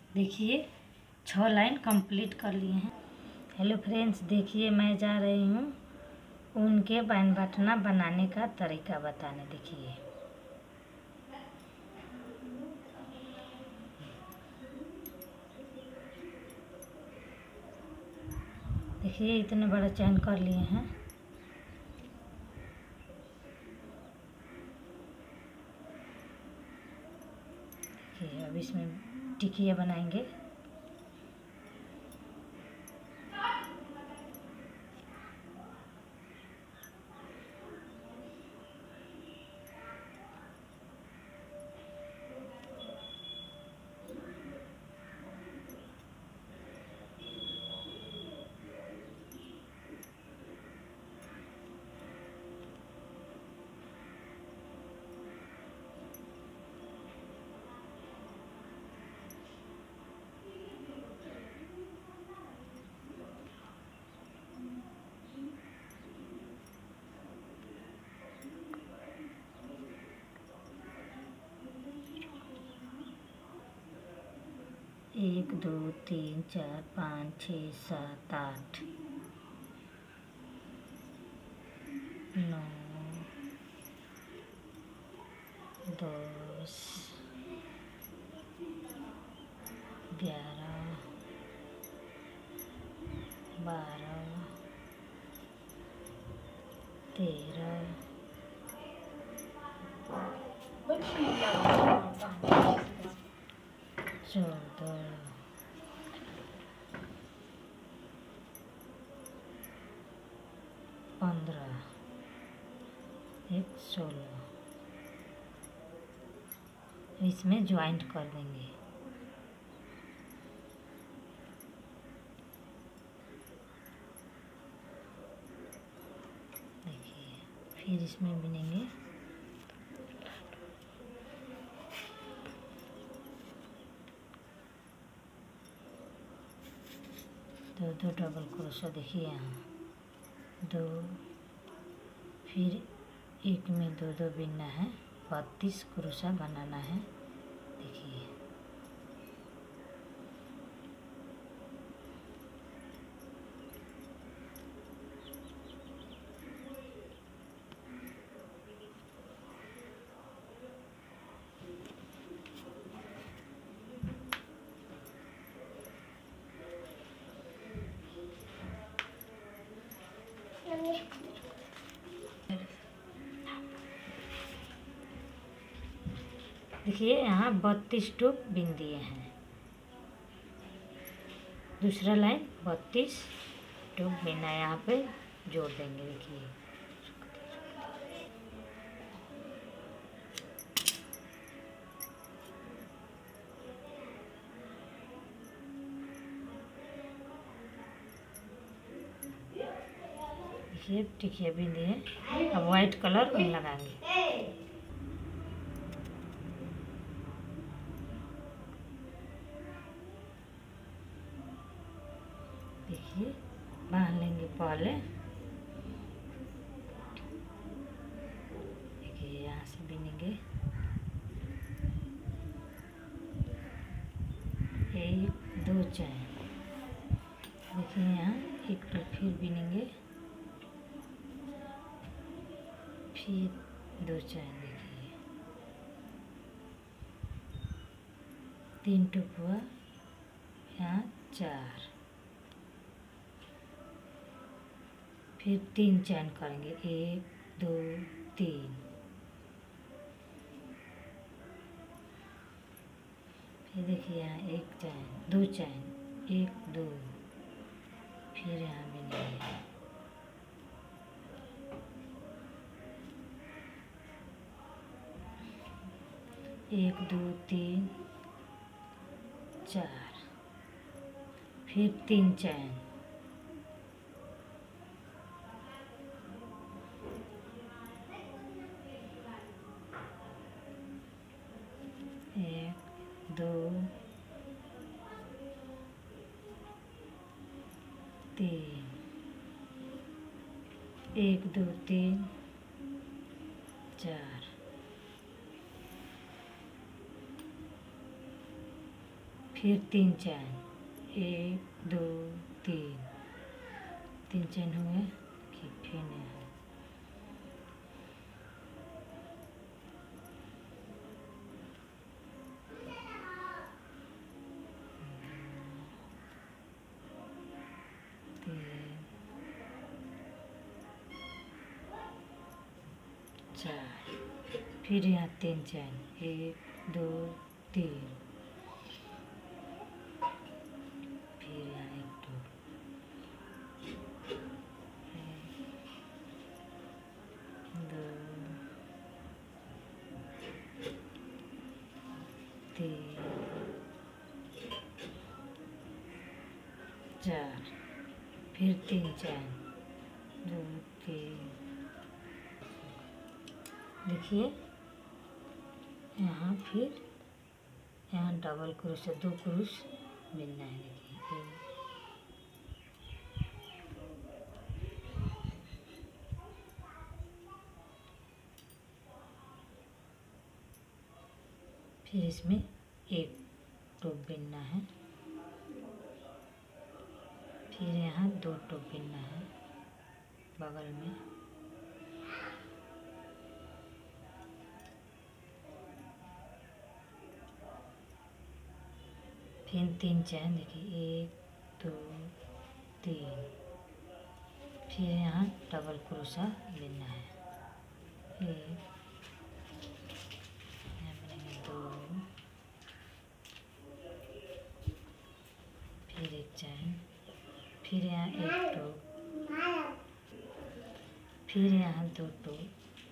देखिए 6 line complete कर लिए हैं। हेलो फ्रेंड्स, देखिए मैं जा रही हूँ ऊन के बैन बटना बनाने का तरीका बताने। देखिए इतने बड़ा चैन कर लिए हैं। देखिए अब इसमें टिकिया बनाएंगे। एक दो तीन चार पाँच छः सात आठ 9 10 11 12 13 14 15 एक 16 इसमें ज्वाइंट कर देंगे। देखिए फिर इसमें बुनेंगे। दो डबल क्रोशा देखिए यहाँ 2, फिर एक में 2 बिनना है, 32 क्रोशा बनाना है। देखिए देखिए यहाँ 32 टोक बिन दिए हैं। दूसरा लाइन 32 टोक बिना यहाँ पे जोड़ देंगे। देखिए देखिए टिकिया बिन दिए। अब वाइट कलर लगाएंगे। देखिए बांध लेंगे पहले। देखिए यहाँ से बिनेंगे 1 2 चैन। देखिए यहाँ एक तो फिर बिनेंगे, फिर 2 चैन। देखिए 3 टुक हुआ, यहाँ 4, फिर 3 चैन करेंगे। 1 2 3, फिर देखिए यहाँ 1 चैन 2 चैन 1 2, फिर यहाँ बिनेंगे। एक 2 3 4, फिर 3 चैन। एक 2 3, 1 2 3 4, फिर 3 चैन, 1 2 3, 3 चैन हुए कि फिर यहाँ 3 4, फिर यहाँ 3 चैन, 1 2 3, फिर यहाँ 1 2 2 3 4, फिर 3 चैन, 2 3, देखिए यहाँ फिर यहाँ डबल क्रोश है, 2 क्रोश मिलना है। देखिए फिर इसमें 1 टोप बिनना है, फिर यहाँ 2 टोप बिनना है बगल में, फिर 3 चैन, देखिए 1 2 3, फिर यहाँ डबल क्रोशा लेना है, 1 यहाँ बनेंगे 2, फिर 1 चैन, फिर यहाँ 1 टोप, फिर यहाँ 2 टोप।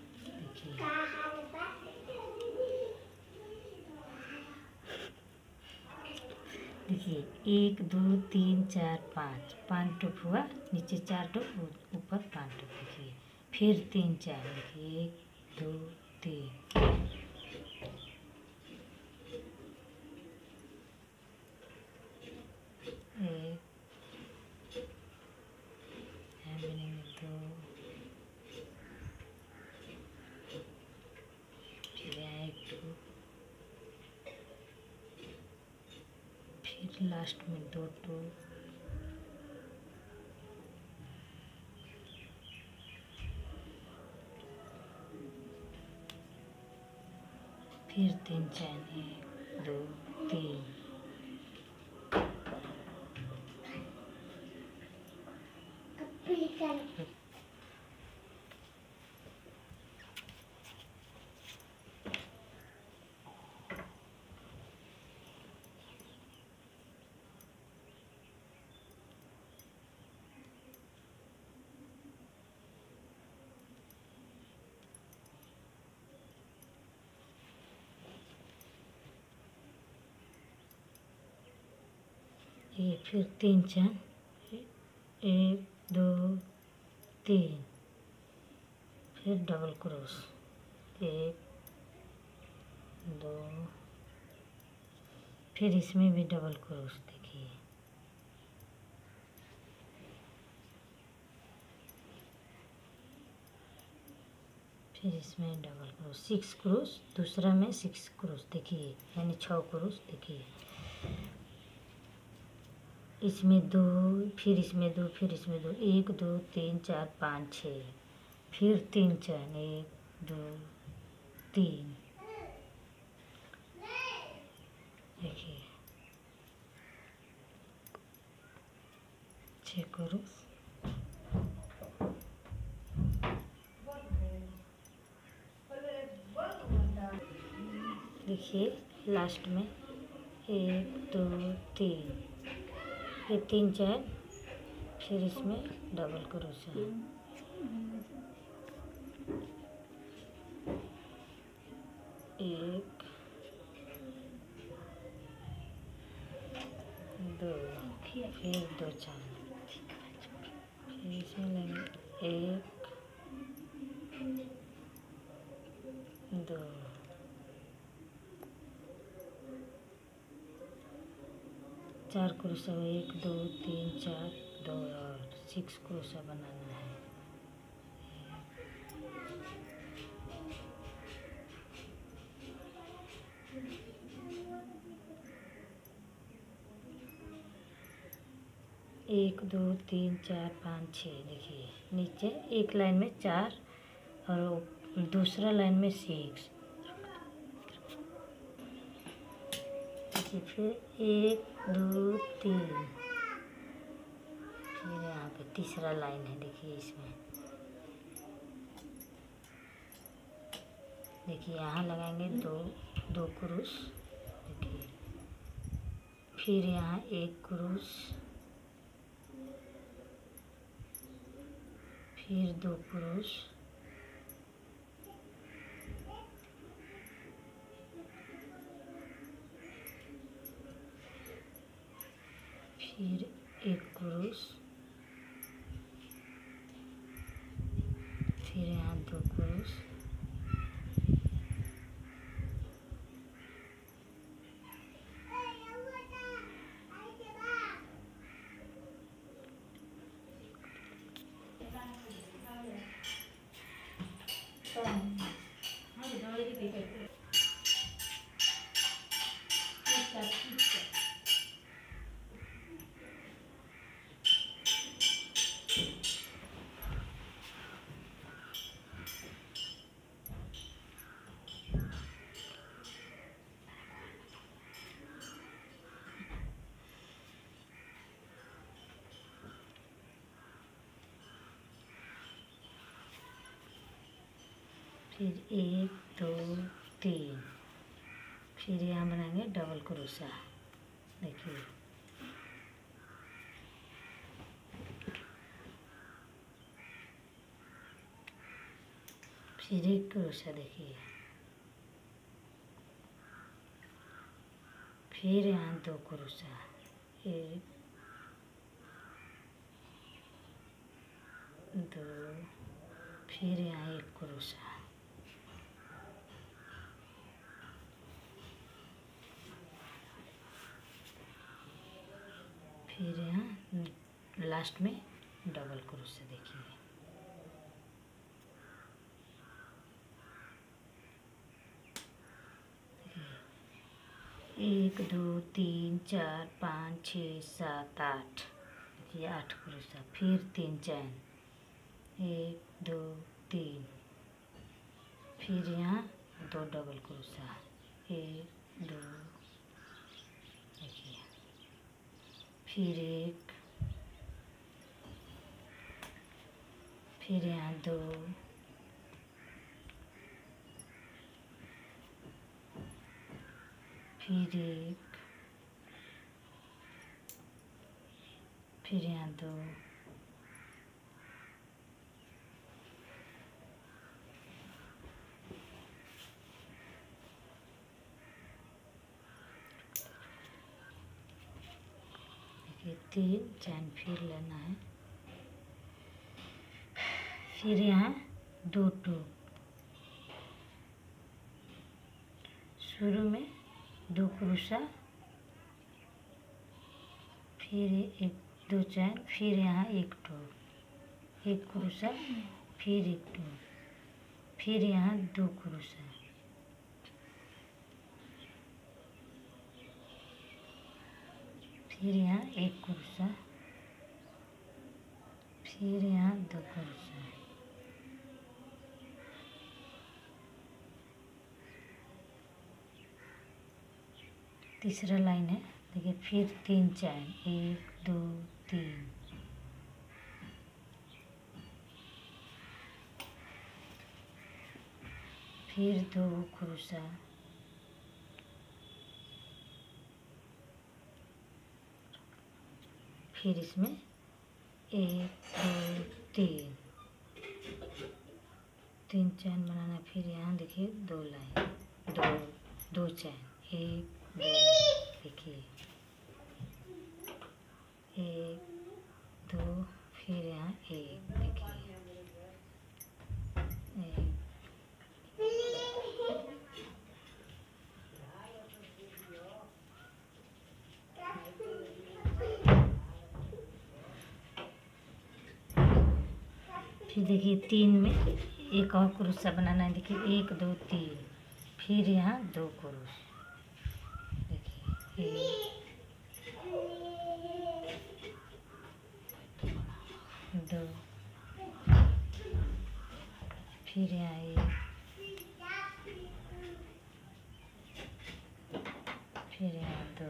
देखिए 1 2 3 4 5, 5 टोप हुआ, नीचे 4 टोप, ऊपर 5 टोप। देखिए फिर 3 चैन, देखिए 1 2 3, एक यहाँ बनेंगे 2, फिर यहाँ 1 टोप, फिर लास्ट में 2 टोप, फिर 3 चैन, 1 2 3, ये फिर 3 चैन, 1 2 3, फिर डबल क्रोश, 1 2, फिर इसमें भी डबल क्रोश। देखिए फिर इसमें डबल क्रोश, 6 क्रोश, दूसरा में 6 क्रोश। देखिए यानी 6 क्रोश। देखिए इसमें 2, फिर इसमें 2, फिर इसमें 2, 1 2 3 4 5 6, फिर 3 चैन, 1 2 3, देखिए 6 क्रोश। देखिए लास्ट में 1 2 3, फिर 3 चैन, फिर इसमें डबल क्रोशा, 1 2, फिर 2 चैन, फिर इसमें लेंगे 1 2, 4 क्रोशा, 1 2 3 4 2 और 6 क्रोशा बनाना है। 1 2 3 4 5 6 देखिए नीचे एक लाइन में 4 और दूसरा लाइन में 6 देखिए। फिर 1 2 3 फिर यहाँ पे तीसरा लाइन है देखिए इसमें देखिए यहाँ लगाएंगे दो क्रूस देखिए। फिर यहाँ एक क्रूस फिर 2 क्रूस फिर एक क्रूस फिर यहाँ 2 क्रूस फिर 1 2 3 फिर यहाँ बनाएंगे डबल क्रोशा देखिए। फिर एक क्रोशा देखिए। फिर यहाँ 2 क्रोशा 1 2 फिर यहाँ 1 क्रोशा फिर यहाँ लास्ट में डबल क्रोशा देखिए। 1 2 3 4 5 6 7 8 देखिए 8 क्रोशा फिर 3 चैन 1 2 3 फिर यहाँ 2 डबल क्रोशा 1 2 देखिए। फिर 1 फिर यहाँ 2 फिर 1 फिर यहाँ 2 देखिए 3 चैन फिर लेना है। फिर यहाँ 2 टूक शुरू में 2 क्रोशा फिर 1 2 चैन फिर यहाँ 1 टूक 1 क्रोशा फिर 1 टूक फिर यहाँ 2 क्रोशा फिर यहाँ 1 क्रोशा फिर यहाँ 2 क्रोशा तीसरा लाइन है देखिए। फिर 3 चैन 1 2 3 फिर 2 क्रोशा फिर इसमें 1 2 3 चैन बनाना। फिर यहाँ देखिए 2 लाइन 2 चैन 1 2 देखिए 1 2 फिर यहाँ 1 देखिए 1 फिर देखिए 3 में एक और क्रोशा बनाना है देखिए 1 2 3 फिर यहाँ 2 क्रोश देखिए 1 फिर यहाँ एक, फिर यहाँ दो,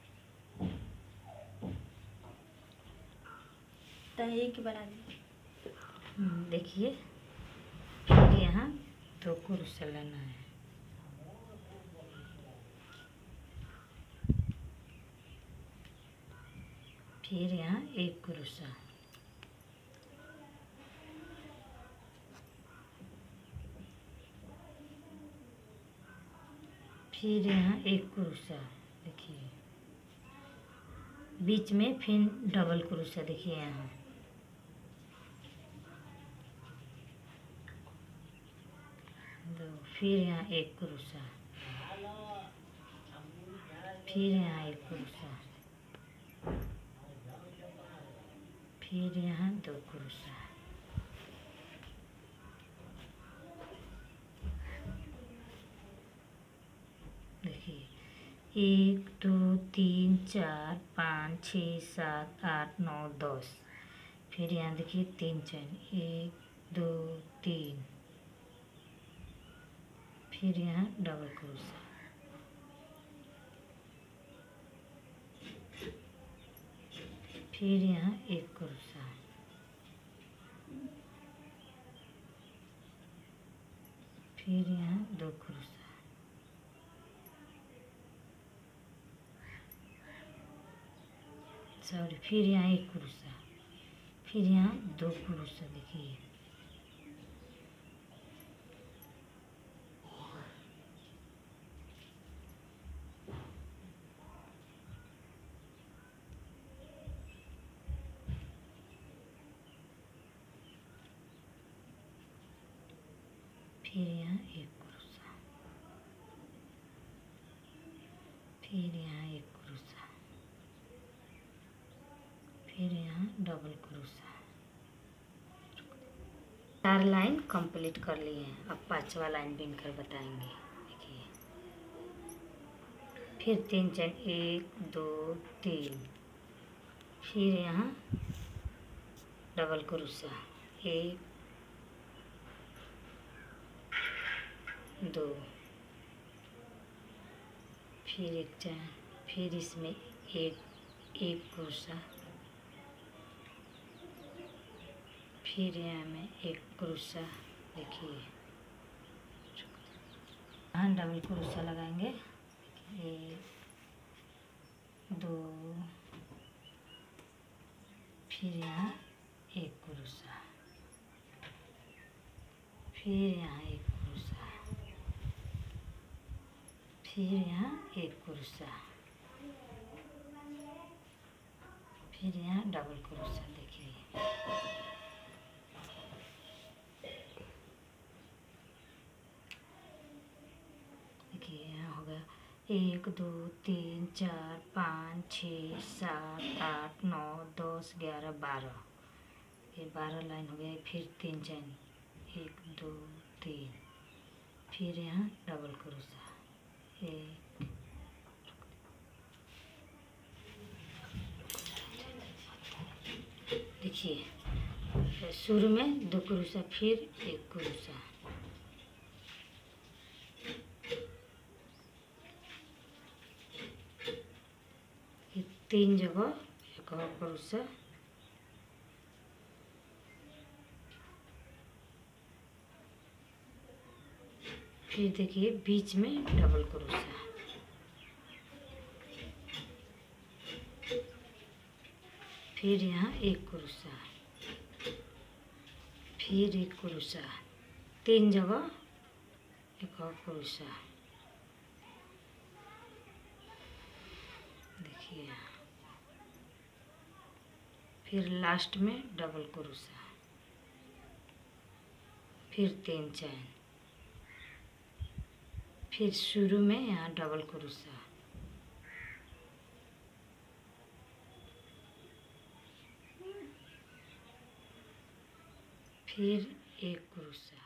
तो एक बना दी। देखिए फिर यहाँ दो कुर्सा लेना है, फिर यहाँ एक कुर्सा, फिर यहाँ एक कुर्सा। देखिए बीच में फिर डबल कुर्सा, देखिए यहाँ दो, फिर यहाँ एक कुर्सा, फिर यहाँ एक कुर्सा, फिर यहाँ दो कुर्सा। देखिए 1 2 3 4 5 6 7 8 9 10, फिर यहाँ देखिए 3 चैन, 1 2 3, फिर यहाँ डबल क्रोशा, फिर यहाँ एक क्रोशा, फिर यहाँ दो क्रोशा, सॉरी, फिर यहाँ एक क्रोशा, फिर यहाँ दो क्रोशा। देखिए फिर यहाँ एक क्रोशा, फिर यहाँ एक क्रोशा, फिर यहाँ डबल क्रोशा। 4 लाइन कंप्लीट कर लिए हैं, अब 5वां लाइन बुनकर बताएंगे। देखिए फिर 3 चैन, 1 2 3, फिर यहाँ डबल क्रोशा, 1 2, फिर एक चैन, फिर इसमें एक क्रोशा, फिर यहाँ में एक क्रोशा। देखिए यहाँ डबल क्रोशा लगाएंगे, 1 2, फिर यहाँ एक क्रोशा, फिर यहाँ एक क्रोशा, फिर यहाँ एक क्रोशा, फिर यहाँ डबल क्रोशा। देखिए देखिए यहाँ हो गया 1 2 3 4 5 6 7 8 9 10 11 12, ये 12 लाइन हो गया। फिर 3 चैन, 1 2 3, फिर यहाँ डबल क्रोशा, 1 देखिए शुरू में 2 क्रोशा, फिर 1 क्रोशा, ये 3 जगह एक और क्रोशा, फिर देखिए बीच में डबल क्रोशा, फिर यहाँ एक क्रोशा, फिर एक क्रोशा, 3 जगह एक और क्रोशा। देखिए फिर लास्ट में डबल क्रोशा, फिर 3 चैन, फिर शुरू में यहाँ डबल क्रोशा, फिर एक क्रोशा,